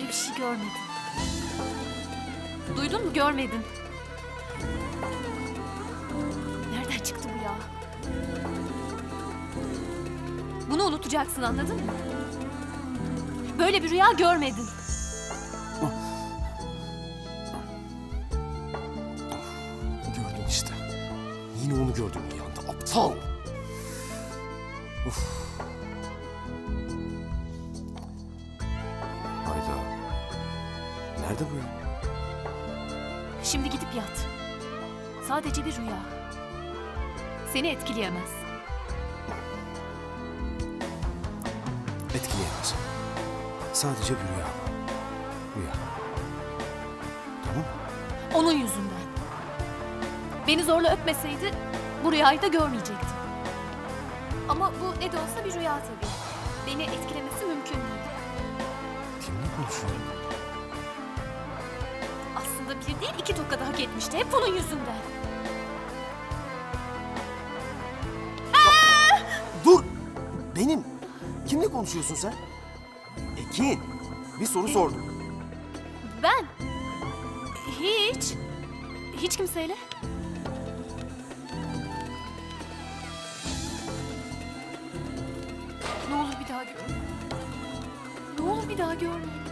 bir şey görmedin. Duydun mu? Görmedin. Nereden çıktı bu ya? Bunu unutacaksın, anladın mı? Böyle bir rüya görmedin. Gördün işte. Yine onu gördüm rüyanda. Aptal. Of. Hayda. Nerede bu ya? Şimdi gidip yat. Sadece bir rüya. Seni etkileyemez. Etkileyemez. Sadece bir rüya. Rüya. Tamam. Onun yüzünden. Beni zorla öpmeseydi bu rüyayı da görmeyecektim. Ama bu ne de olsa bir rüya tabii. Beni etkilemesi mümkün değil. Kimle konuşuyorum? Aslında bir değil, 2 tokat hak etmişti. Hep onun yüzünden. Dur! Benim. Kimle konuşuyorsun sen? Ekin. Bir soru sordum. Ben? Hiç. Hiç kimseyle. Ne olur bir daha görme. Ne olur bir daha görme.